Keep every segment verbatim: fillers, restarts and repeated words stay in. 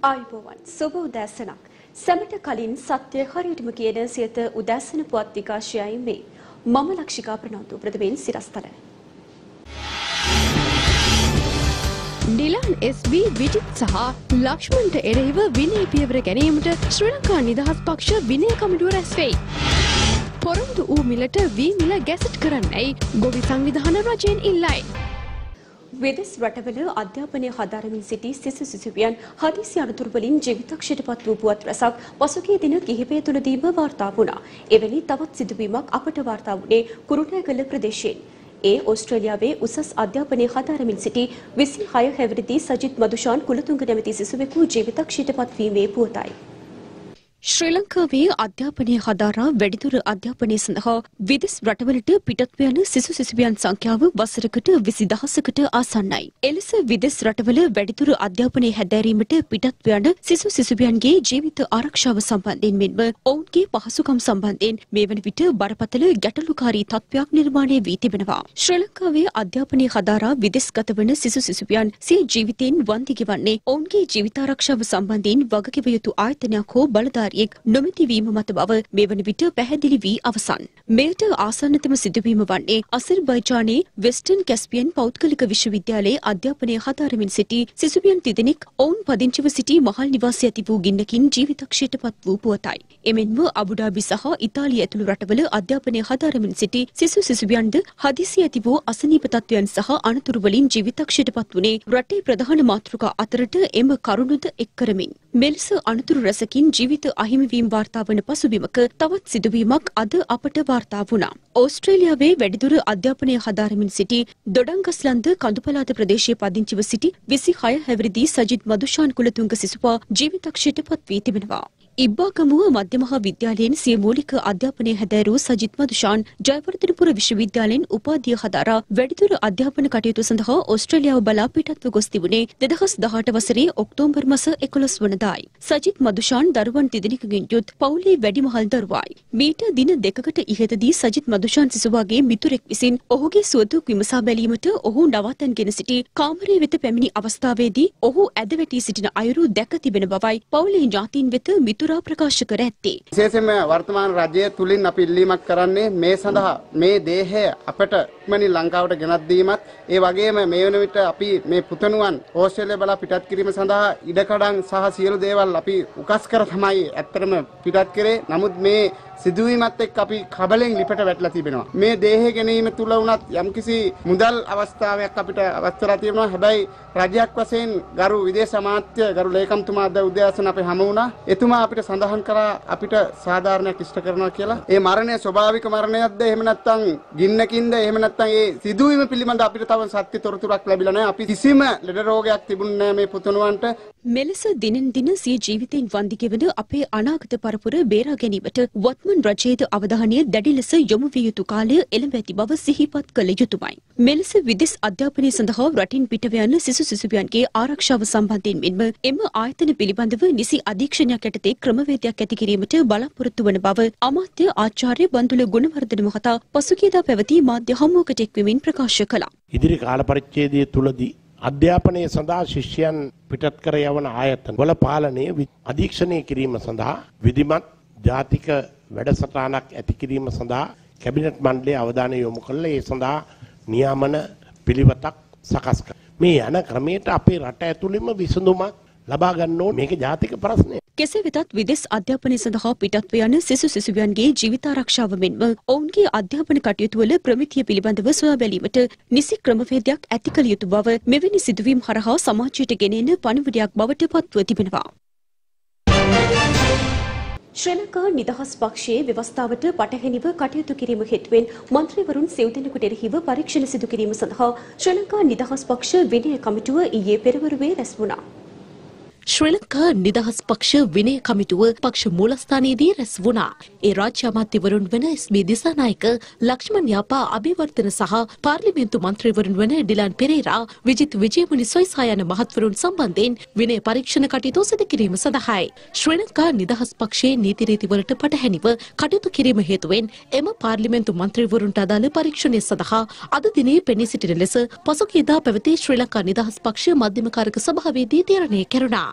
ආයුබෝවන් සුබ උදෑසනක්. සැමට කලින් සත්‍ය හරියටම කියන සියත උදෑසන පුවත් විකාශයයි මේ. මම ලක්ෂිකා ප්‍රනාන්දු ප්‍රථමයෙන් සිරස්තල. ඩිලන් එස් බී විජිත් සහ ලක්ෂ්මන්ට එරෙහිව විනය පියවර ගැනීමට ශ්‍රී ලංකා නිදහස් පක්ෂ විනය කමිටුව රැස් වෙයි. පොරොන්දු වූ මිලට වී මිල ගැසට් කරන්නයි ගොවි සංවිධාන රජයෙන් ඉල්ලයි. විදෙස් රටවල අධ්‍යාපනය හදාරමින් සිටි සිසු සිසුවියන් හදිසි අනතුරු වලින් ජීවිතක්ෂයට පත් වූ පුවත් රැසක් පසුගිය දින කිහිපය තුළදීම වාර්තා වුණා. එවැනි තවත් සිදුවීමක් අපට වාර්තා වුණේ කුරුණෑගල ප්‍රදේශයෙන්. ඒ ඕස්ට්‍රේලියාවේ උසස් අධ්‍යාපනය හදාරමින් සිටි විසිහය හැවිරිදි සජිත් මදුෂාන් කුලතුංග නැමැති සිසුවෙකු ජීවිතක්ෂයට පත්වීමේ පුවතයි. ශ්‍රී ලංකාවේ අධ්‍යාපනය හදාරා වැඩිදුර අධ්‍යාපනය සඳහා විදෙස් රටවලට පිටත්ව යන සිසු සිසුවියන් සංඛ්‍යාව වසරකට විසි දහසකට ආසන්නයි. එලෙස විදෙස් රටවල වැඩිදුර අධ්‍යාපනය හැදෑරීමට පිටත්ව යන සිසු සිසුවියන්ගේ ජීවිත ආරක්ෂාව සම්බන්ධයෙන් මෙන්ම ඔවුන්ගේ පහසුකම් සම්බන්ධයෙන් මේ වන විට බරපතල ගැටලුකාරී තත්ත්වයක් නිර්මාණය වී තිබෙනවා. ශ්‍රී ලංකාවේ අධ්‍යාපනය හදාරා විදෙස් ගත වන සිසු සිසුවියන් සිය ජීවිතයෙන් වන්දි ගෙවන්නේ ඔවුන්ගේ ජීවිතාරක්ෂාව සම්බන්ධයෙන් වගකිව යුතු ආයතනයක් හෝ බලධාරී නොමැති වීම මත බව මේ වන විට පැහැදිලි වී අවසන්. මෙයට ආසන්නතම සිදුවීම වන්නේ අසර්බයිජානයේ වෙස්ටර්න් කැස්පියන් පෞද්ගලික විශ්වවිද්‍යාලයේ අධ්‍යාපනය හදාරමින් සිටි සිසුවියන් තිදෙනෙක් ඔවුන් පදිංචිව සිටි මහල් නිවාසයේ ඇති වූ ගින්නකින් ජීවිතක්ෂයට පත් වූ පුවතයි. එමෙන්ම අබුඩාබි සහ ඉතාලිය ඇතුළු රටවල අධ්‍යාපනය හදාරමින් සිටි සිසු සිසුවියන්ද හදිසි ඇති වූ අසනීප තත්ත්වයන් සහ අනතුරු වලින් ජීවිතක්ෂයට පත් වුණේ රටේ ප්‍රධාන මාතෘකා අතරට එම කරුණුද එක් කරමින්. මෙලෙස අනතුරු රැසකින් ජීවිත අහිමිවීම වාර්තා වන පසුබිමක තවත් සිදුවීමක් අද අපට වාර්තා වුණා. ඕස්ට්‍රේලියාවේ වැඩිදුර අධ්‍යාපනය හදාරමින් සිටි දොඩංගස්ලන්ද කඳුපලාත ප්‍රදේශයේ පදිංචිව සිටි විසිහය හැවිරිදි සජිත් මදුෂාන් කුලතුංග සිසුවා ජීවිතක්ෂයට පත් වී තිබෙනවා. ඉබ්බාගමුව මධ්‍ය මහා විද්‍යාලයෙන් සිය මූලික අධ්‍යාපනය හැදෑරූ සජිත් මදුෂාන් ජයවර්ධනපුර විශ්වවිද්‍යාලයෙන් උපාධිය හදාරා වැඩිදුර අධ්‍යාපන කටයුතු සඳහා ඕස්ට්‍රේලියාව බලා පිටත්ව ගොස් තිබුණේ දෙදහස් දහඅට වසරේ ඔක්තෝබර් මාස එකොළොස් වනදායි. සජිත් මදුෂාන් දරුවන් තිදෙනෙකුගෙන් යුත් පවුලේ වැඩිමහල් දරුවායි. මීට දින දෙකකට ඉහතදී සජිත් මදුෂාන් සිසුවාගේ මිතුරෙක් විසින් ඔහුගේ සුවදුක් විමසා බැලීමට ඔහු නවතන්ගෙන සිටි කාමරය වෙත පැමිණි අවස්ථාවේදී ඔහු ඇද වැටී සිටින අයුරු දැක තිබෙන බවයි පවුලේ ඥාතීන් වෙත මිතුරා ප්‍රකාශ කර ඇත්තේ. විශේෂයෙන්ම වර්තමාන රජය තුලින් අපි ඉල්ලීමක් කරන්නේ මේ සඳහා මේ දේහය අපට ඉක්මනින් ලංකාවට ගෙනත් දීමත් ඒ වගේම මේ වෙන විට අපි මේ පුතණුවන් ඕස්ට්‍රේලියාව බලා පිටත් කිරීම සඳහා ඉඩකඩම් සහ සියලු දේවල් අපි උකස් කර තමයි ඇත්තටම පිටත් කරේ. නමුත් මේ සිදුවීමත් එක්ක අපි කබලෙන් ලිපට වැටලා තිබෙනවා. මේ දේහය ගැනීම තුල වුණත් යම්කිසි මුදල් අවස්ථාවක් අපිට අවස්ථාවක් තියෙනවා. හැබැයි රජයක් වශයෙන් ගරු විදේශ අමාත්‍ය ගරු ලේකම්තුමා අද උදෑසන අපි හමු වුණා. එතුමා අපිට සඳහන් කරා අපිට සාධාරණයක් ඉෂ්ට කරනවා කියලා. ඒ මරණය ස්වභාවික මරණයක්ද එහෙම නැත්නම් ගින්නකින්ද එහෙම නැත්නම් ඒ සිදුවීම පිළිබඳ අපිට තව සත්‍ය තොරතුරක් ලැබිලා නැහැ. අපි කිසිම ලෙඩ රෝගයක් තිබුණේ නැහැ මේ පුතණුවන්ට. මෙලෙස දිනෙන් දින සිය ජීවිතයෙන් වන්දි ගෙවන අපේ අනාගත පරපුර බේරා ගැනීමට වත්මන් රජයේද අවධානය දැඩි ලෙස යොමු විය යුතු කාලය එළඹ ඇති බව සිහිපත් කළ යුතුමයි. මෙලෙස විදෙස් අධ්‍යාපනය සඳහා රටින් පිටව යන සිසු සිසුවියන්ගේ ආරක්ෂාව සම්බන්ධයෙන් මෙන්ම එම ආයතන පිළිබඳව නිසි අධීක්ෂණයක් යටතේ ක්‍රමවේදයක් ඇති කිරීමට බලාපොරොත්තු වන බව අමාත්‍ය ආචාර්ය බන්දුල ගුණවර්ධන මහතා පසුගියදා පැවති මාධ්‍ය හමුවකට එක්වමින් ප්‍රකාශ කළා. ඉදිරි කාල පරිච්ඡේදය තුලදී අධ්‍යාපනය සඳහා ශිෂ්‍යයන් පිටත් කර යවන ආයතන වල පාලනය අධීක්ෂණය කිරීම සඳහා විධිමත් ජාතික වැඩසටහනක් ඇති කිරීම සඳහා කැබිනට් මණ්ඩලයේ අවධානය යොමු කළා. ඒ සඳහා නියාමන පිළිවෙතක් සකස් කළා. මේ යන ක්‍රමයට අපේ රට ඇතුළෙම විසඳුමක් ලබා ගන්න ඕනේ. මේක ජාතික ප්‍රශ්නයක්. කෙසේ වෙතත් විදෙස් අධ්‍යාපනය සඳහා පිටත්ව යන සිසු සිසුවියන්ගේ ජීවිතාරක්ෂාව මෙන්ම ඔවුන්ගේ අධ්‍යාපන කටයුතු වල ප්‍රමිතිය පිළිබඳව සොයා බැලීමට නිසි ක්‍රමවේදයක් ඇති කළ යුතු බව මෙවැනි සිදුවීම් හරහා සමාජයට ගෙනෙන පණිවිඩයක් බවට පත්ව තිබෙනවා. ශ්‍රී ලංකා නිදහස් පක්ෂයේ ව්‍යවස්ථාවට පටහැනිව කටයුතු කිරීම හේතුවෙන් මන්ත්‍රීවරුන් සිව් දෙනෙකුට එරෙහිව පරීක්ෂණ සිදු කිරීම සඳහා ශ්‍රී ලංකා නිදහස් පක්ෂ විනය කමිටුව ඊයේ පෙරවරුවේ රැස් වුණා. ශ්‍රී ලංකා නිදහස් පක්ෂ විනය කමිටුව පක්ෂ මූලස්ථානයේදී රැස් වුණා. ඒ රාජ්‍ය අමාත්‍යවරුන් වන එස් බී දිසානායක, ලක්ෂ්මන් යාපා අබේවර්ධන සහ පාර්ලිමේන්තු මන්ත්‍රීවරුන් වන ඩිලාන් පෙරේරා, විජිත් විජේමුනි සොයිසා යන මහත්වරුන් සම්බන්ධයෙන් විනය පරීක්ෂණ කටයුතු සිදු කිරීම සඳහායි. ශ්‍රී ලංකා නිදහස් පක්ෂයේ නීති රීති වලට පටහැනිව කටයුතු කිරීම හේතුවෙන් එම පාර්ලිමේන්තු මන්ත්‍රීවරුන්ට අදාළ පරීක්ෂණය සඳහා අද දිනේ පෙනී සිටින ලෙස පසුගියදා පැවති ශ්‍රී ලංකා නිදහස් පක්ෂ මධ්‍යම කාරක සභාවේදී තීරණය කෙරුණා.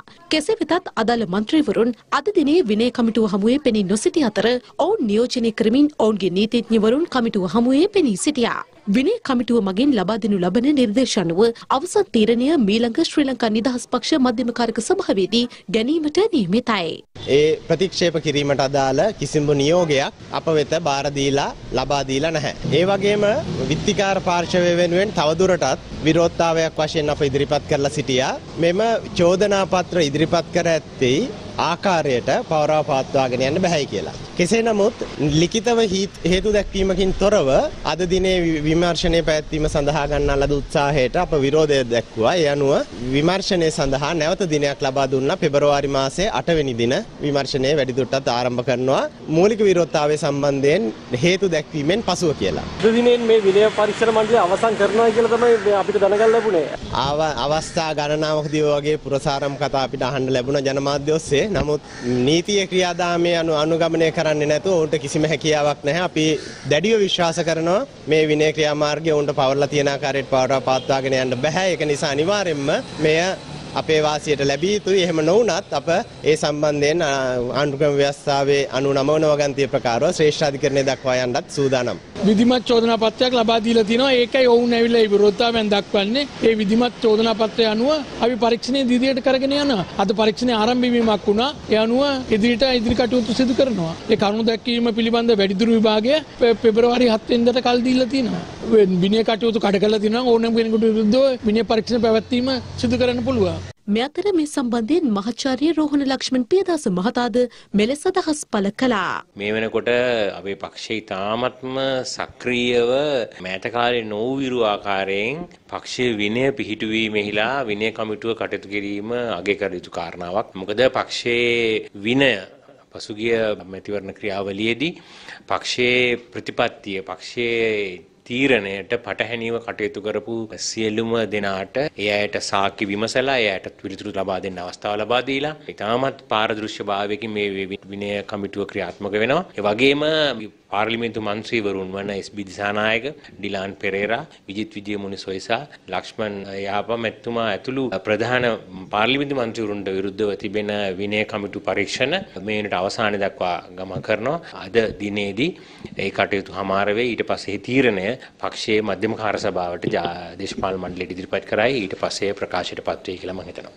කෙසේ වෙතත් අදාළ මන්ත්‍රීවරුන් අද දිනේ විනය කමිටුව හමුවේ පෙනී නොසිටි අතර ඔවුන් නියෝජනය කරමින් ඔවුන්ගේ නීතිඥවරුන් කමිටුව හමුවේ පෙනී සිටියා. විනය කමිටුව මගින් ලබා දෙනු ලබන නිර්දේශ අනුව අවසන් තීරණය මීළඟ ශ්‍රී ලංකා නිදහස් පක්ෂ මධ්‍යම කාරක සභාවේදී ගැනීමට නියමිතයි. ඒ ප්‍රතික්ෂේප කිරීමට අදාළ කිසිම නියෝගයක් අප වෙත බාර දීලා ලබා දීලා නැහැ. ඒ වගේම විත්තිකාර පාර්ශවය වෙනුවෙන් තවදුරටත් විරෝධතාවයක් වශයෙන් අප ඉදිරිපත් කරලා සිටියා. මෙම චෝදනා පත්‍ර ඉදිරිපත් කර ඇත්තේ ආකාරයට පවරා පවත්වාගෙන යන්න බැහැයි කියලා. කෙසේ නමුත් ලිඛිතව හේතු දැක්වීමකින් තොරව අද දිනේ විමර්ශනය පැවැත්වීම සඳහා ගන්නා ලද උත්සාහයට අප විරෝධය දැක්වුවා. ඒ අනුව විමර්ශනය සඳහා නැවත දිනයක් ලබා දුන්නා. පෙබරවාරි මාසයේ අට වෙනි දින විමර්ශනය වැඩිදුරටත් ආරම්භ කරනවා. මූලික විරෝධතාවය සම්බන්ධයෙන් හේතු දැක්වීමෙන් පසුව කියලා. අද දිනෙන් මේ විනය පරීක්ෂණ මණ්ඩලය අවසන් කරනවා කියලා තමයි අපිට දැනගන්න ලැබුණේ. අවස්ථා ගණනාවකදී වගේ පුරසාරම් කතා අපිට අහන්න ලැබුණා ජනමාධ්‍ය ඔස්සේ. නමුත් නීතිය ක්‍රියාදාමයේ අනු අනුගමනය කරන්නේ නැතුව ඔවුන්ට කිසිම හැකියාවක් නැහැ. අපි දැඩිව විශ්වාස කරනවා මේ විනය ක්‍රියාමාර්ගය ඔවුන්ට පවරලා තියෙන ආකාරයට පවරා පවත්වාගෙන යන්න බෑ. ඒක නිසා අනිවාර්යයෙන්ම මෙය අපේ වාසියට ලැබිය යුතුයි. එහෙම නොවුනත් අප ඒ සම්බන්ධයෙන් ආණ්ඩුක්‍රම ව්‍යවස්ථාවේ අනූ නවය වගන්තිය ප්‍රකාරව ශ්‍රේෂ්ඨ අධිකරණය දක්වා යන්නත් සූදානම්. විධිමත් චෝදනා පත්‍රයක් ලබා දීලා තිනවා. ඒකයි ඔවුන් ඇවිල්ලා විරෝධතාවයෙන් දක්වන්නේ. ඒ විධිමත් චෝදනා පත්‍රය අනුව අපි පරීක්ෂණය ඉදිරියට කරගෙන යනවා. අද පරීක්ෂණය ආරම්භ වීමක් වුණා. ඒ අනුව ඉදිරියට ඉදිරි කටයුතු සිදු කරනවා. ඒ කරුණු දැක්වීම පිළිබඳ වැඩිදුර විභාගය පෙබරවාරි හත වෙනිදාට කල් දීලා තිනවා. විනය කටයුතු කඩ කරලා තිනවා. ඕනෑම කෙනෙකුට විරුද්ධව විනය පරීක්ෂණ පැවැත්වීම සිදු කරන්න පුළුවන්. මේ අතර මේ සම්බන්ධයෙන් මහාචාර්ය රෝහණ ලක්ෂ්මන් පියදාස මහතාද මෙලෙස අදහස් පළ කළා. මේ වෙනකොට අපේ පක්ෂය ඉතාමත්ම සක්‍රීයව මෑත කාලේ නොවිරු ආකාරයෙන් පක්ෂයේ විනය පිහිටුවීමෙහිලා විනය කමිටුව කටයුතු කිරීම අගය කළ යුතු කාරණාවක්. මොකද පක්ෂයේ විනය පසුගිය මැතිවරණ ක්‍රියාවලියේදී පක්ෂයේ ප්‍රතිපත්තිය පක්ෂයේ තීරණයට පටහැනිව කටයුතු කරපු සියලුම දෙනාට ඒ අයට සාක්ෂි විමසලා ඒ අයට පිළිතුරු ලබා දෙන්න අවස්ථාව ලබා දීලා ඉතාමත් පාරදෘශ්‍යභාවයකින් මේ විනය කමිටුව ක්‍රියාත්මක වෙනවා. ඒ වගේම පාර්ලිමේන්තු මන්ත්‍රීවරුන් වන එස්.බී. දිසානායක, ඩිලාන් පෙරේරා, විජිත් විජයමුනි සොයිසා, ලක්ෂ්මන් යාපා මැතිතුමා ඇතුළු ප්‍රධාන පාර්ලිමේන්තු මන්ත්‍රීවරුන්ට විරුද්ධව තිබෙන විනය කමිටු පරීක්ෂණ මේ වෙනට අවසානය දක්වා ගමන් කරනවා. අද දිනේදී ඒ කටයුතු හමාර වෙයි. ඊට පස්සේ තීරණය පක්ෂයේ මධ්‍යම කාර්ය සභාවට දේශපාලන මණ්ඩලයට ඉදිරිපත් කරයි. ඊට පස්සේ ප්‍රකාශයට පත් වෙයි කියලා මම හිතනවා.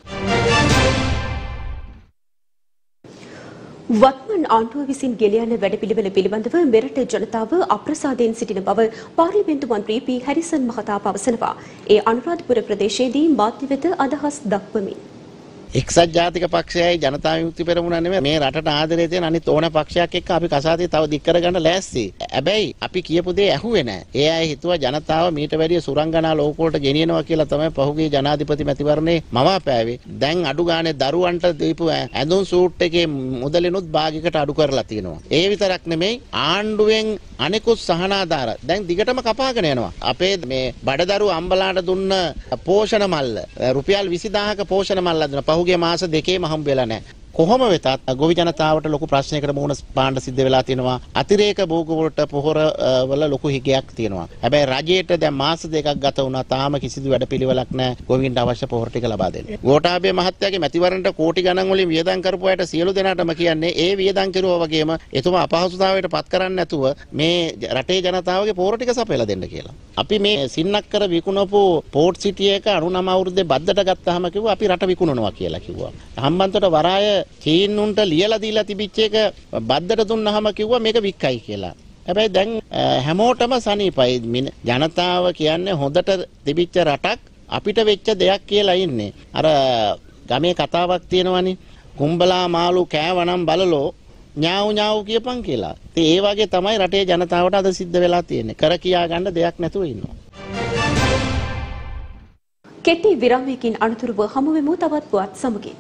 වත්මන් ආණ්ඩුව විසින් ගෙලියන වැඩපිළිවෙල පිළිබඳව මෙරට ජනතාව අප්‍රසාදයෙන් සිටින බව පාර්ලිමේන්තු මන්ත්‍රී පී හැරිසන් මහතා පවසනවා. ඒ අනුරාධපුර ප්‍රදේශයේදී මාධ්‍ය වෙත අදහස් දක්වමින් එක්සත් ජාතික පක්ෂයයි ජනතා විමුක්ති පෙරමුණ නෙමෙයි මේ රටට ආදරේ තියෙන අනිත් ඕන පක්ෂයක් එක්ක අපි කසාදේ තව දික් කරගන්න ලෑස්ති. හැබැයි අපි කියපු දේ ඇහුවේ නැහැ. ඒ අය හිතුවා ජනතාව මීට වැඩිය සුරංගනා ලෝකවලට ගෙනියනවා කියලා තමයි පහුගිය ජනාධිපති මැතිවරණේ මවාපෑවේ. දැන් අඩු ගානේ දරුවන්ට දීපු ඇඳුම් සූට් එකේ මුදලිනුත් භාගයකට අඩු කරලා තියෙනවා. ඒ විතරක් නෙමෙයි ආණ්ඩුවෙන් අනෙකුත් සහනාධාර දැන් දිගටම කපාගෙන යනවා. අපේ මේ බඩදරු අම්බලාට දුන්න පෝෂණ මල්ල රුපියල් විසිදාහක පෝෂණ මල්ල දුන්න පහුගිය මාස දෙකේම හම්බ වෙලා නැහැ. කොහොම වෙතත් ගොවි ජනතාවට ලොකු ප්‍රශ්නයකට මුහුණ පාන්න සිද්ධ වෙලා තියෙනවා. අතිරේක භෝග වලට පොහොර වල ලොකු හිගයක් තියෙනවා. හැබැයි රජයට දැන් මාස දෙකක් ගත වුණා තාම කිසිදු වැඩපිළිවෙලක් නැහැ ගොවීන්ට අවශ්‍ය පොහොර ටික ලබා දෙන්න. ගෝඨාභය මහත්තයාගේ මැතිවරණට කෝටි ගණන් වලින් වියදම් කරපු අයට සියලු දෙනාටම කියන්නේ ඒ වියදම් කෙරුවා වගේම එතුමා අපහසුතාවයට පත් කරන්නේ නැතුව මේ රටේ ජනතාවගේ පොහොර ටික සපයලා දෙන්න කියලා. අපි මේ සින්නක්කර විකුණපු පෝට් සිටි එක අනූ නව අවුරුද්දේ බද්දට ගත්තාම කිව්වා අපි රට විකුණනවා කියලා කිව්වා. හම්බන්තොට වරාය චීනුන්ට ලියලා දීලා තිබිච්ච එක බද්දට දුන්නාම කිව්වා මේක වික්කයි කියලා. හැබැයි දැන් හැමෝටම සනීපයි. ජනතාව කියන්නේ හොඳට තිබිච්ච රටක් අපිට වෙච්ච දෙයක් කියලා ඉන්නේ. අර ගමේ කතාවක් තියෙනවනේ. කුඹලා මාළු කෑවනම් බලලෝ ඥාව් ඥාව් කියපන් කියලා. ඉතින් ඒ වගේ තමයි රටේ ජනතාවට අද සිද්ධ වෙලා තියෙන්නේ. කර කියා ගන්න දෙයක් නැතුව ඉන්නවා. කෙටි විරාමයකින් අනතුරුව හමු වෙමු තවත් පුවත් සමගින්.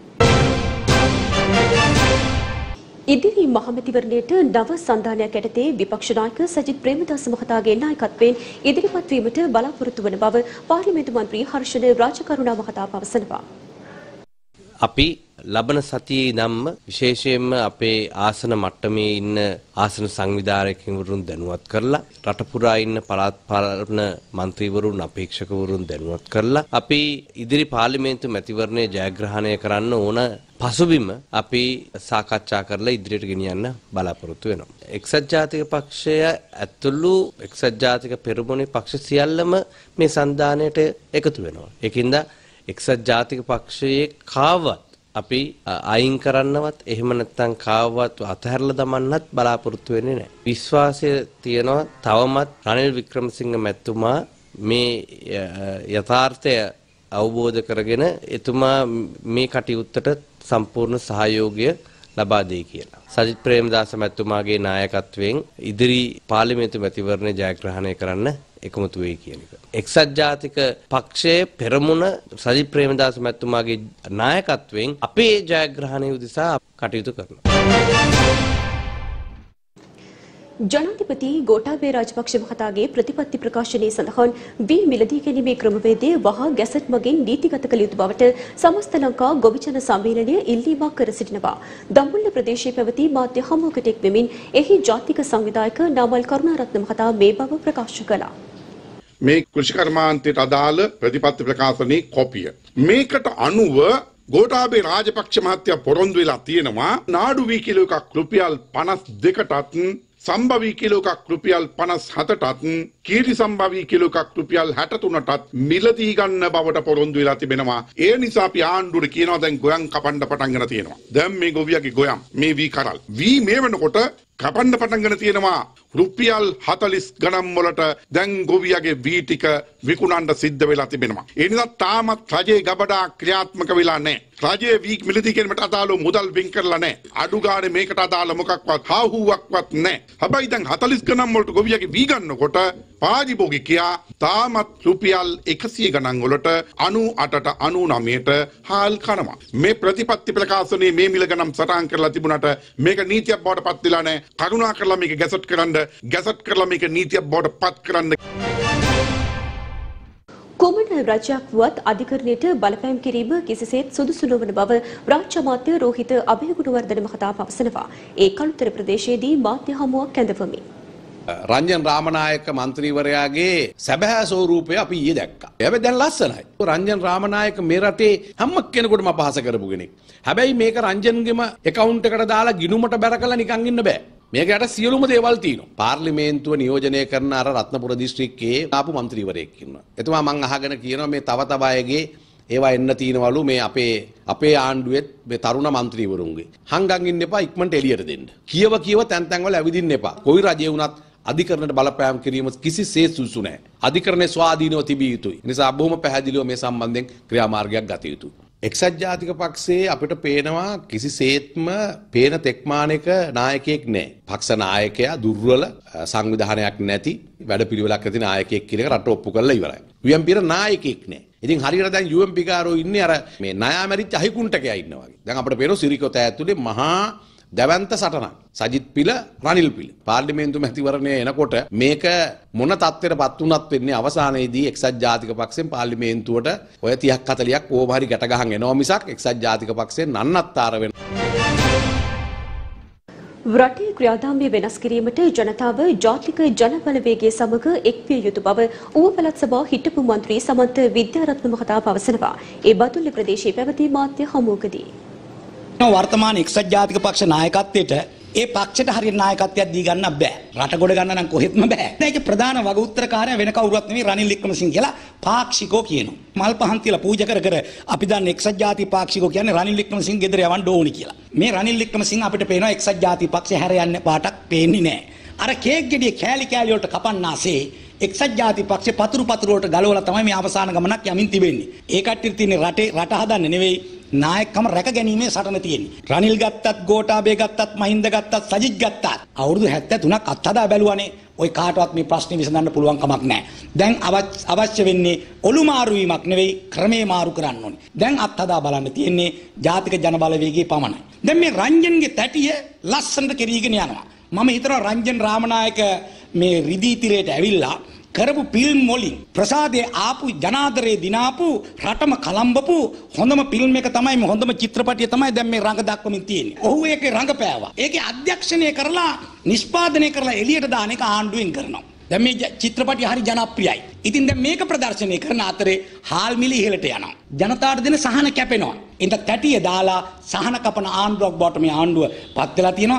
ඉදිරි මහමැතිවරණයට නව සන්ධානයක් යටතේ විපක්ෂ නායක සජිත් ප්‍රේමදාස මහතාගේ නායකත්වයෙන් ඉදිරිපත් වීමට බලාපොරොත්තු වන බව පාර්ලිමේන්තු මන්ත්‍රී හර්ෂණ රාජකරුණා මහතා පවසනවා. අපි ලබන සතියේ ඉඳන්ම විශේෂයෙන්ම අපේ ආසන මට්ටමේ ඉන්න ආසන සංවිධායකවරුන් දැනුවත් කරලා රට පුරා ඉන්න පළාත් පාලන മന്ത്രിවරුන් අපේක්ෂකවරුන් දැනුවත් කරලා අපි ඉදිරි පාර්ලිමේන්තු මැතිවරණය ජයග්‍රහණය කරන්න ඕන පසුබිම අපි සාකච්ඡා කරලා ඉදිරියට ගෙනියන්න බලාපොරොත්තු වෙනවා. එක්සත් ජාතික පක්ෂය ඇතුළු එක්සත් ජාතික පෙරමුණේ පක්ෂ සියල්ලම මේ සන්ධානයට එකතු වෙනවා. ඒකින්ද එක්සත් ජාතික පක්ෂයේ කාවත් අපි අයින් කරන්නවත් එහෙම නැත්නම් කාවවත් අතහැරලා දමන්නත් බලාපොරොත්තු වෙන්නේ නැහැ. විශ්වාසය තියෙනවා තවමත් රනිල් වික්‍රමසිංහ මැතිතුමා මේ යථාර්ථය අවබෝධ කරගෙන එතුමා මේ කටයුත්තට සම්පූර්ණ සහයෝගය ලබා දෙයි කියලා. සජිත් ප්‍රේමදාස මැතිතුමාගේ නායකත්වයෙන් ඉදිරි පාර්ලිමේන්තු මැතිවරණය ජයග්‍රහණය කරන්න එකමුතු වෙයි කියන එක. එක්සත් ජාතික පක්ෂයේ පෙරමුණ සජිත් ප්‍රේමදාස මැතිතුමාගේ නායකත්වයෙන් අපේ ජයග්‍රහණය උදෙසා කටයුතු කරනවා. ජනාධිපති ගෝඨාභය රාජපක්ෂ මහතාගේ ප්‍රතිපත්ති ප්‍රකාශනයේ සඳහන් වී මිලදී ගැනීමේ ක්‍රමවේදය වහා ගැසට් මගින් නීතිගත කළ යුතු බවට සමස්ත ලංකා ගොවිජන සම්මේලනය ඉල්ලීමක් කර සිටිනවා. දඹුල්ල ප්‍රදේශයේ පැවති මාධ්‍ය හමුවකට එක් වෙමින් එහි ජාතික සංවිධායක නාමල් කරුණාරත්න මහතා මේ බව ප්‍රකාශ කළා. මේ කෘෂිකර්මාන්තයට අදාළ ප්‍රතිපත්ති ප්‍රකාශනයේ කොපිය. මේකට අනුව ගෝඨාභය රාජපක්ෂ මහත්තයා පොරොන්දු වෙලා තියෙනවා නාඩු වී කිලෝ එකක් රුපියල් පනස් දෙකටත් සම්භවී කිලෝ එකක් රුපියල් පනස් හතටත් කීරි සම්භවී කිලෝ එකක් රුපියල් හැට තුනටත් මිලදී ගන්න බවට පොරොන්දු වෙලා තිබෙනවා. ඒ නිසා අපි ආණ්ඩුවට කියනවා දැන් ගොයන් කපන්න පටන් ගන්න තියෙනවා. දැන් මේ ගොවියගේ ගොයම් මේ වී කරල් වී මේ වෙනකොට කපන්න පටන් ගන්න තියෙනවා රුපියල් හතලිස් ගණන් වලට දැන් ගොවියගේ වී ටික විකුණන්න සිද්ධ වෙලා තිබෙනවා. ඒ නිසා තාමත් රජයේ ගබඩා ක්‍රියාත්මක වෙලා නැහැ. රජයේ වී මිලදී ගැනීමට අදාළ මුදල් වෙන් කරලා නැහැ. අඩු ගානේ මේකට අදාළ මොකක්වත් හාහුවක්වත් නැහැ. හැබැයි දැන් හතලිස් ගණන් වලට ගොවියගේ වී ගන්නකොට පාරිභෝගිකයා තාමත් රුපියල් එකසිය ගණන් වලට අනූ අටට අනූ නවයට හාල් කනවා. මේ ප්‍රතිපත්ති ප්‍රකාශනයේ මේ මිල ගණන් සටහන් කරලා තිබුණාට මේක නීතියක් බවට පත් වෙලා නැහැ. කරුණා කරලා මේක ගැසට් කරන්න ගැසට් කරලා මේක නීතියක් බවට පත් කරන්න. කොමන රජයක් වුවත් අධිකරණයට බලපෑම් කිරීම කිසිසේත් සුදුසු නොවන බව රාජ්‍ය අමාත්‍ය රෝහිත අබේගුණවර්ධන මහතා පවසනවා. ඒ කළුතර ප්‍රදේශයේදී මාධ්‍ය හමුවක් ඇඳවමින් රංජන් රාමනායක මන්ත්‍රීවරයාගේ සැබෑ ස්වරූපය අපි ඊයේ දැක්කා. හැබැයි දැන් ලස්සනයි. රංජන් රාමනායක මේ රටේ හැම කෙනෙකුටම අපහාස කරපු කෙනෙක්. හැබැයි මේක රංජන්ගේම account එකට දාලා ගිණුමට බැර කරලා නිකන් ඉන්න බෑ. මේකට සියලුම දේවල් තියෙනවා. පාර්ලිමේන්තුව නියෝජනය කරන අර රත්නපුර දිස්ත්‍රික්කයේ ආපු മന്ത്രിවරයෙක් ඉන්නවා. එතුමා මං අහගෙන කියනවා මේ තව තව අයගේ ඒවා එන්න තියෙනවලු මේ අපේ අපේ ආණ්ඩුවෙත් මේ තරුණ മന്ത്രിවරුන්ගේ. හංගන් ඉන්න එපා ඉක්මනට එළියට දෙන්න. කියව කියව තැන් තැන් වල ඇවිදින්න එපා. කොයි රජේ වුණත් අධිකරණයට බලපෑම් කිරීම කිසිසේත් සුදුසු නැහැ. අධිකරණයේ ස්වාධීනව තිබිය යුතුයි. ඒ නිසා බොහොම පැහැදිලිව මේ සම්බන්ධයෙන් ක්‍රියාමාර්ගයක් ගත යුතුයි. එක්සත් ජාතික පක්ෂයේ අපිට පේනවා කිසිසේත්ම පේන තෙක්මානයක නායකයෙක් නැහැ. පක්ෂ නායකයා දුර්වල සංවිධානයක් නැති වැඩපිළිවෙලක් නැති නායකයෙක් කියන එක රට ඔප්පු කරලා ඉවරයි. යු එම් පී ර නායකයෙක් නැහැ. ඉතින් හරියට දැන් යු එම් පී කාරෝ ඉන්නේ අර මේ ණයා මැරිච්ච අහිකුන්ටකයා ඉන්නවා වගේ. දැන් අපිට පේනවා සිරිකොත ඇතුලේ මහා දැවන්ත සටනක්. සජිත් පිළ රනිල් පිළ පාර්ලිමේන්තු මැතිවරණය එනකොට මේක මොන තත්ත්වයකටපත් වුණත් වෙන්නේ අවසානයේදී එක්සත් ජාතික පක්ෂයෙන් පාර්ලිමේන්තුවට ඔය තිහක් හතලියක් ඕම හරි ගැට ගහන් එනවා මිසක් එක්සත් ජාතික පක්ෂයෙන් නන්නත්තර වෙන. රටේ ක්‍රියාදාමය වෙනස් කිරීමට ජනතාව ජාතික ජනබලවේගයේ සමග එක්විය යුතු බව ඌව පළාත් සභාව හිටපු මන්ත්‍රී සමන්ත විද්‍යාරත්න මහතා පවසනවා. ඒ බදුල්ල ප්‍රදේශයේ පැවති මාධ්‍ය හමුවකදී වර්තමාන එක්සත් ජාතික පක්ෂ නායකත්වයට ඒ පක්ෂයට හරියට නායකත්වයක් දී ගන්න බෑ. රට ගොඩ ගන්න නම් කොහෙත්ම බෑ. ඒක ප්‍රධාන වග උත්තරකාරයා වෙන කවුරුවත් නෙවෙයි රනිල් වික්‍රමසිංහ කියලා පාක්ෂිකෝ කියනවා. මල් පහන් තියලා පූජා කර කර අපි දන්න එක්සත් ජාතික පාක්ෂිකෝ කියන්නේ රනිල් වික්‍රමසිංහ ගෙදර යවන්න ඕනි කියලා. මේ රනිල් වික්‍රමසිංහ අපිට පේනවා එක්සත් ජාතික පක්ෂය හැර යන්න පාටක් පේන්නේ නෑ. අර කේක් ගෙඩිය කෑලි කෑලි වලට කපන්නාසේ එක්සත් ජාතික පක්ෂේ පතුරු පතුරු වලට ගලවලා තමයි මේ අවසාන ගමනක් යමින් තිබෙන්නේ. ඒ කට්ටිය තියෙන්නේ රටේ රට හදන්න නෙවෙයි නායකකම රැක ගැනීමේ සටන තියෙන්නේ. රනිල් ගත්තත්, ගෝඨාභය ගත්තත්, මහින්ද ගත්තත්, සජිත් ගත්තත් අවුරුදු හැත්තෑ තුනක් අත්හදා බැලුවානේ. ওই කාටවත් මේ ප්‍රශ්නේ විසඳන්න පුළුවන් කමක් නැහැ. දැන් අවශ්‍ය වෙන්නේ ඔලු මාරු වීමක් නෙවෙයි ක්‍රමේ මාරු කරන්න ඕනේ. දැන් අත්හදා බලන්න තියෙන්නේ ජාතික ජනබලවේගයේ පමණයි. දැන් මේ රංජන්ගේ තැටිය ලස්සනට කෙරීගෙන යනවා. මම හිතනවා රංජන් රාමනායක මේ රිදී තිරයට ඇවිල්ලා කරපු ෆිල්ම් වලින් ප්‍රසාදයේ ආපු ජනාදරේ දිනාපු රටම කලම්බපු හොඳම ෆිල්ම් එක තමයි මේ හොඳම චිත්‍රපටිය තමයි දැන් මේ රංග දක්වමින් තියෙන්නේ. ඔහු ඒකේ රංගපෑවා. ඒකේ අධ්‍යක්ෂණය කරලා නිෂ්පාදනය කරලා එළියට දාන එක ආණ්ඩුවෙන් කරනවා. දැන් මේ චිත්‍රපටිය හරි ජනප්‍රියයි. ඉතින් දැන් මේක ප්‍රදර්ශනය කරන අතරේ හාල් මිල ඉහළට යනවා. ජනතාවට දෙන සහන කැපෙනවා. ඉතින් තැටිය දාලා සහන කපන ආණ්ඩුවක් බවට මේ ආණ්ඩුව පත් වෙලා තියෙනවා.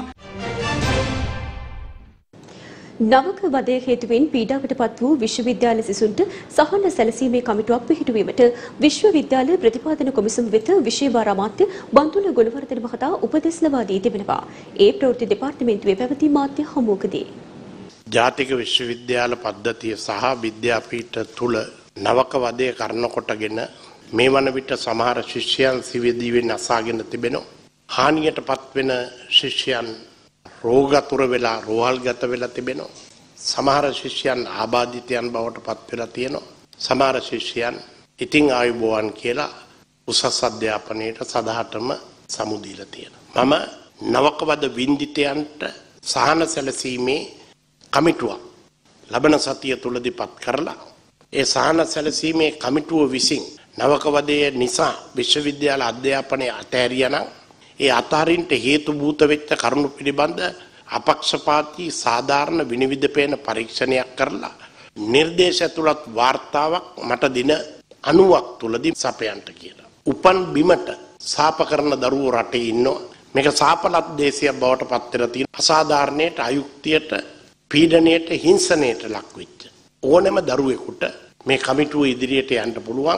නවක වදය හේතුවෙන් පීඩාවට පත් වූ විශ්වවිද්‍යාල සිසුන්ට සහන සැලසීමේ කමිටුවක් පිහිටුවීමට විශ්වවිද්‍යාල ප්‍රතිපාදන කොමිසම වෙත විෂය භාර අමාත්‍ය බන්දුල ගුණවර්ධන මහතා උපදෙස් ලබා දී තිබෙනවා. ඒ ප්‍රවෘත්ති දෙපාර්තමේන්තුවේ පැවති මාධ්‍ය හමුවකදී ජාතික විශ්වවිද්‍යාල පද්ධතිය සහ විද්‍යාපීඨ තුල නවක වදය කරන කොටගෙන මේ වන විට සමහර ශිෂ්‍යයන් සිවිදීවෙන් අසාගෙන තිබෙනවා. හානියටපත් වෙන ශිෂ්‍යයන් රෝගතුර වෙලා රෝහල්ගත වෙලා තිබෙනවා. සමහර ශිෂ්‍යයන් ආබාධිතයන් බවට පත් වෙලා තියෙනවා. සමහර ශිෂ්‍යයන් ඉතිං ආයුබෝවන් කියලා උසස් අධ්‍යාපනයට සදහටම සමු දීලා තියෙනවා. මම නවකවද වින්දිතයන්ට සහන සැලසීමේ කමිටුවක් ලබන සතිය තුලදී පත් කරලා ඒ සහන සැලසීමේ කමිටුව විසින් නවකවදයේ නිසා විශ්වවිද්‍යාල අධ්‍යාපනය අතහැරියානම් ඒ අතහරින්ට හේතු භූත වෙච්ච කරුණු පිළිබඳ අපක්ෂපාතී සාධාරණ විනිවිද පේන පරීක්ෂණයක් කරලා නිර්දේශ ඇතුළත් වාර්තාවක් මට දින අනූවක් තුලදී සපයන්ට කියලා. උපන් බිමට සාප කරන දරුවෝ රටේ ඉන්නවා. මේක සාපලත් දේශයක් බවට පත් වෙලා තියෙන අසාධාරණයට අයුක්තියට පීඩනයට හිංසනයට ලක් වෙච්ච ඕනෑම දරුවෙකුට මේ කමිටුව ඉදිරියට යන්න පුළුවන්.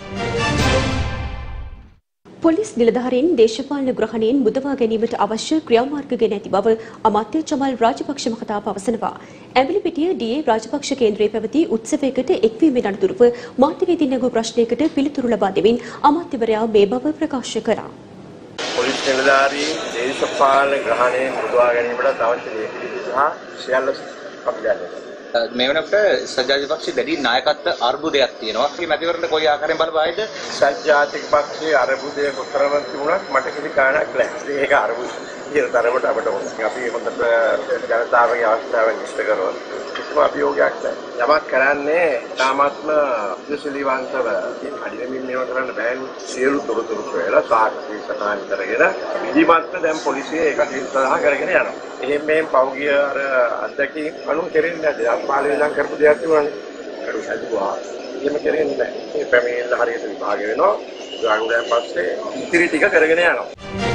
පොලිස් නිලධාරීන් දේශපාලන ග්‍රහණයෙන් මුදවා ගැනීමට අවශ්‍ය ක්‍රියාමාර්ග ගෙන ඇති බව අමාත්‍ය චමල් රාජපක්ෂ මහතා පවසනවා. ඇඹිලිපිටිය ඩී.ඒ. රාජපක්ෂ කේන්ද්‍රයේ පැවති උත්සවයකට එක්වීමෙන් අනතුරුව මාධ්‍යවේදීන් නැගූ ප්‍රශ්නයකට පිළිතුරු ලබා දෙමින් අමාත්‍යවරයා මේ බව ප්‍රකාශ කළා. පොලිස් නිලධාරීන් දේශපාලන ග්‍රහණයෙන් මුදවා ගැනීමට අවශ්‍ය දේ සහ සියල්ල අපිට මේ වෙනකොට සජාතික පක්ෂයේ දැඩි නායකත්ව අර්බුදයක් තියෙනවා. මේ මැතිවරණ කොයි ආකාරයෙන් බලපායිද? සජාතික පක්ෂයේ අර්බුදයේ කොතරම් තිබුණත් මට කිසි කාරණයක් නැහැ. ඒක අර්බුද කියන තරමට අපිට ඕනේ. අපි හොඳට ජනතාවගේ අවස්ථාවන් ඉෂ්ට කරනවා. කිසිම අභියෝගයක් නැහැ. යමක් කරන්නේ තාමත්ම විශ්ලීවන්තව අඩිවෙමින් මේවා කරන්න බෑනේ. සියලු තොරතුරු සොයලා සාක්ෂි සටහන් කරගෙන විධිමත්ව දැන් පොලිසිය ඒක සඳහා කරගෙන යනවා. එහෙම මේ පෞගිය අර අධ්‍යක්ෂින් අනුන් කෙරෙන්නේ නැහැ. අම්පාලේ ඉඳන් කරපු දෙයක් තිබුණානේ. අර සතුවා. එහෙම කෙරෙන්නේ නැහැ. මේ පැමිණිල්ල හරියට විභාග වෙනවා. ගානුවෙන් පස්සේ ඉතිරි ටික කරගෙන යනවා.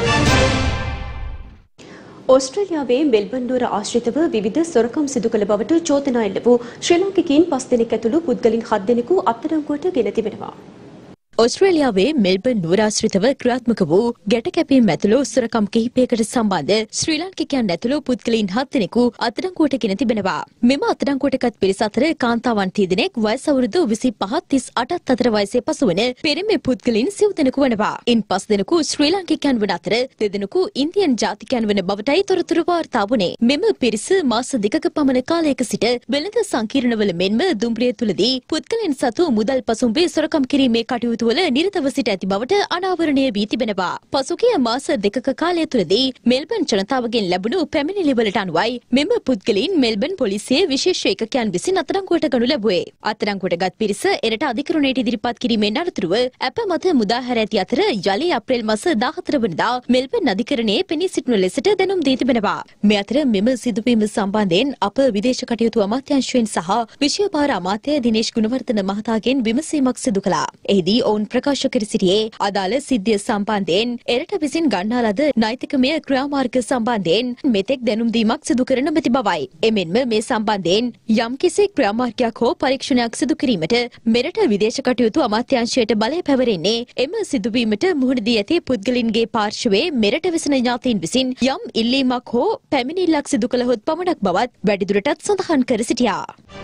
ඕස්ට්‍රේලියාවේ මෙල්බන් නුවර ආශ්‍රිතව විවිධ සොරකම් සිදු කළ බවට චෝදනා එල්ල වූ ශ්‍රී ලාංකිකයින් පස් දෙනෙක් ඇතුළු පුද්ගලින් හත් දෙනෙකු අත්අඩංගුවට ගෙන තිබෙනවා. ඔස්ට්‍රේලියාවේ මෙල්බන් නුවර ආශ්‍රිතව ක්‍රියාත්මක වූ ගැට කැපීම් ඇතුළු සොරකම් කිහිපයකට සම්බන්ධ ශ්‍රී ලාංකිකයන් ඇතුළු පුද්ගලයින් හත් දෙනෙකු අත්අඩංගුවට ගෙන තිබෙනවා. මෙම අත්අඩංගුවටගත් පිරිස අතර කාන්තාවන් තිහ දෙනෙක් වයස අවුරුදු විසිපහ තිස් අටත් අතර වයසේ පසුවන පිරිමි පුද්ගලයින් සිව් දෙනෙකු වනවා. ඉන් පස් දෙනෙකු ශ්‍රී ලාංකිකයන් වන අතර දෙදෙනෙකු ඉන්දියන් ජාතිකයන් වන බවටයි තොරතුරු වාර්තා වුණේ. මෙම පිරිස මාස දෙකක පමණ කාලයක සිට වෙළඳ සංකීර්ණවල මෙන්ම දුම්රිය තුලදී පුද්ගලයන් සතු මුදල් පසුම්බේ සොරකම් කිරීමේ කටයුතු වල නිරතව සිට ඇති බවට අනාවරණය වී තිබෙනවා. පසුගිය මාස දෙකක කාලය තුළදී මෙල්බන් ජනතාවගෙන් ලැබුණු පැමිණිලි වලට අනුවයි මෙම පුද්ගලයන් මෙල්බන් පොලිසියේ විශේෂ ඒකකයන් විසින් අත්අඩංගුවට ගනු ලැබුවේ. අත්අඩංගුවටගත් පිරිස එරට අධිකරණයට ඉදිරිපත් කිරීමෙන් අනතුරුව අප මත මුදා හැර ඇති අතර යලි අප්‍රේල් මාස දාහතර වනදා මෙල්බන් අධිකරණයේ පෙනී සිටින ලෙසට දැනුම් දී තිබෙනවා. මේ අතර මෙම සිදුවීම සම්බන්ධයෙන් අප විදේශ කටයුතු අමාත්‍යාංශයෙන් සහ විෂය භාර අමාත්‍ය දිනේෂ් ගුණවර්ධන මහතාගෙන් විමසීමක් සිදු කළා. එහිදී ඔවුන් ප්‍රකාශ කර සිටියේ අදාළ සිද්ධිය සම්බන්ධයෙන් එරට විසින් ගන්නා ලද නෛතිකමය ක්‍රියාමාර්ග සම්බන්ධයෙන් මෙතෙක් දැනුම් දීමක් සිදු කර නොමැති බවයි. එමෙන්ම මේ සම්බන්ධයෙන් යම්කිසි ක්‍රියාමාර්ගයක් හෝ පරීක්ෂණයක් සිදු කිරීමට මෙරට විදේශ කටයුතු අමාත්‍යාංශයට බලය පැවරෙන්නේ එම සිදුවීමට මුහුණ දී ඇති පුද්ගලින්ගේ පාර්ශවයේ මෙරට වෙසෙන ඥාතීන් විසින් යම් ඉල්ලීමක් හෝ පැමිණිල්ලක් සිදු කළහොත් පමණක් බවත් වැඩිදුරටත් සඳහන් කර සිටියා.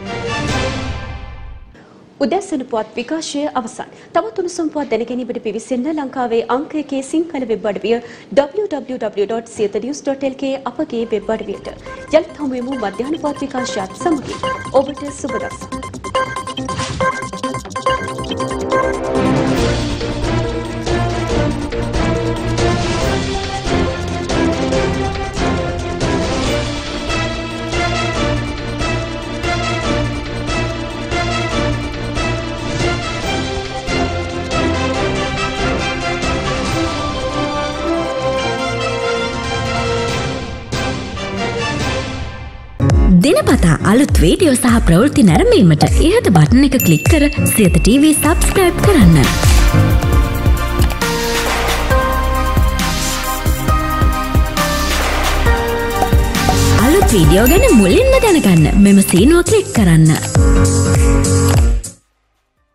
උදැසන පුවත් විකාශය අවසන්. තවත් උණුසුම් පුවත් දැනගැනීමට පිවිසෙන්න ලංකාවේ අංක එකේ සිංහල වෙබ් අඩවිය W W W dot Siyatha news dot L K අපගේ වෙබ් අඩවියට. යලිත් හමු වෙමු මධ්‍යහන පුවත් විකාශයත් සමගින්. ඔබට සුබ දවසක්. දිනපතා අලුත් වීඩියෝ සහ ප්‍රවෘත්ති නැරඹීමට ඉහත බටන් එක ක්ලික් කර සියත ටීවී සබ්ස්ක්‍රයිබ් කරන්න. අලුත් වීඩියෝ ගැන මුලින්ම දැනගන්න මෙම සීනුව ක්ලික් කරන්න.